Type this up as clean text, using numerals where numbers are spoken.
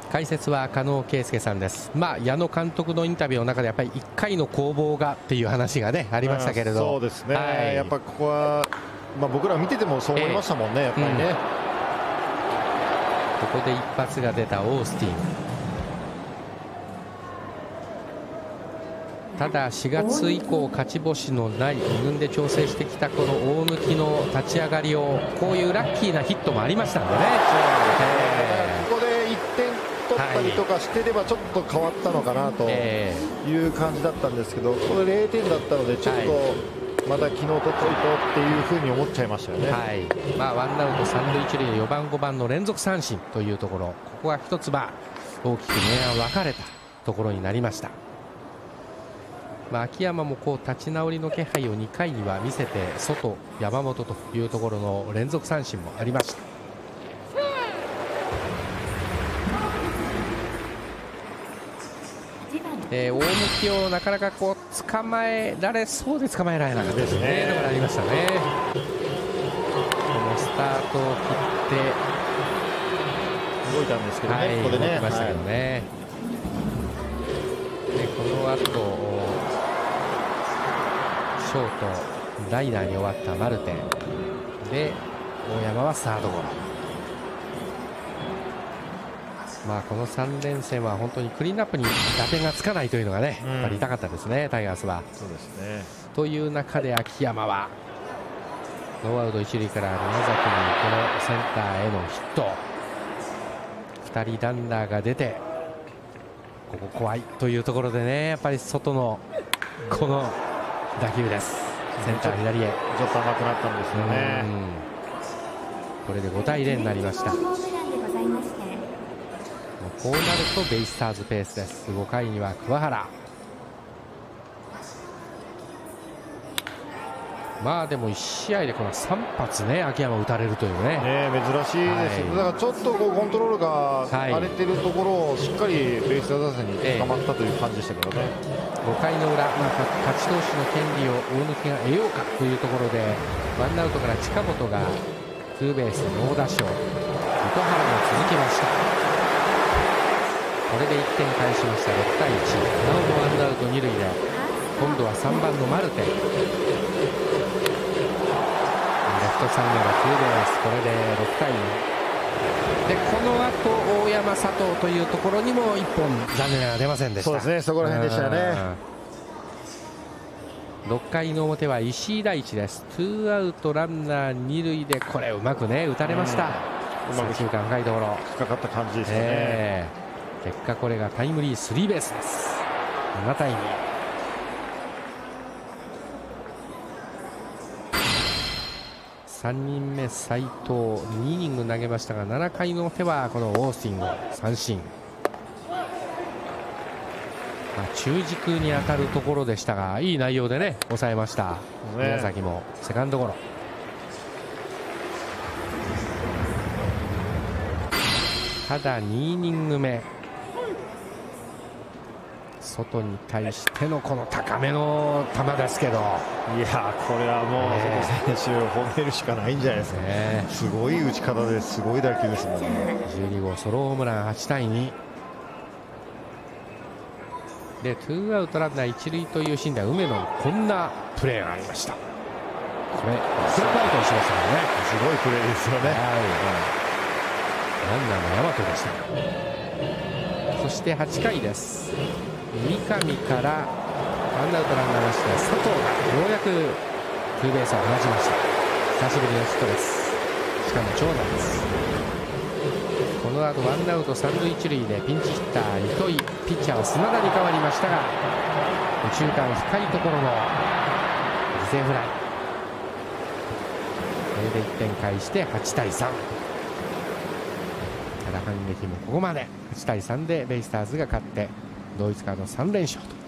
解説は加納圭介さんです。矢野監督のインタビューの中でやっぱり1回の攻防がっていう話がねありましたけれど、 そうですね、やっぱここは、僕ら見ててもそう思いましたもんね、やっぱりね、 ここで一発が出たオースティン。ただ4月以降勝ち星のない2軍で調整してきたこの大貫の立ち上がりをこういうラッキーなヒットもありましたんでね。 ここで1点取ったりとかしてればちょっと変わったのかなという感じだったんですけど、これ0点だったのでちょっとまた昨日取っといとっていうふうに思っちゃいましたよね。 ワンアウト三塁一塁で4番5番の連続三振というところ、ここは一つ大きく明暗分かれたところになりました。秋山も立ち直りの気配を2回には見せて外山本というところの連続三振もありました。大貫をなかなか捕まえられそうで捕まえられなかったですね。のがありましたね。このスタートを切って動いたんですけどね、ここでね。 動きましたけどね。でこの後ショートライナーに終わったマルテで大山はサードゴロ。この3連戦は本当にクリーンアップに打点がつかないというのがね、やっぱり痛かったですね、タイガースは。 そうですね。 という中で秋山はノーアウト一塁から宮崎にこのセンターへのヒット、2人ランナーが出てここ怖いというところでね、やっぱり外のこの打球です。センター左へちょっと甘くなったんですよね。 これで5対0になりました。こうなるとベイスターズペースです。5回には桑原。でも1試合でこの3発ね秋山打たれるというね、 珍しいです。だからちょっとコントロールが荒れてるところをしっかりベイスターズ打線に捕まったという感じでしたけどね。 5回の裏、勝ち投手の権利を大貫が得ようかというところでワンアウトから近本がツーベース猛打賞、糸原が続きました。これで1点返しました。6対1、なおもワンアウト2塁で今度は3番のマルテ、レフトサイドのツーベース、これで6対2でこの後大山佐藤というところにも1本残念ながら出ませんでした。 そうですね、そこら辺でしたね。 6回の表は石井大地です。ツーアウトランナー2塁でこれうまくね打たれました。うまく中間深いところ引っかかった感じですよね。 結果これがタイムリースリーベースです。7対2。3人目斉藤2イニング投げましたが7回の表はこのオースティンの三振、中軸に当たるところでしたがいい内容でね抑えました。宮崎もセカンドゴロ。ただ2イニング目外に対してのこの高めの球ですけど、 いやこれはもう外選手を褒めるしかないんじゃないですかね。すごい打ち方ですごい打球ですもんね。 12号ソロホームラン8対2でツーアウトランナー一塁というシーンでは梅野にこんなプレーがありました。これフルカウントにしましたからね。 すごいプレーですよね。 ランナーの大和でした。そして8回です。三上からワンアウトランナーなしで佐藤がようやくツーベースを放ちました。久しぶりのヒットです。しかも長打です。この後ワンアウト三塁一塁でピンチヒッター糸井、ピッチャーは砂田に変わりましたが右中間深いところの犠牲フライ、これで1点返して8対3。ただ反撃もここまで8対3でベイスターズが勝って同一カード3連勝と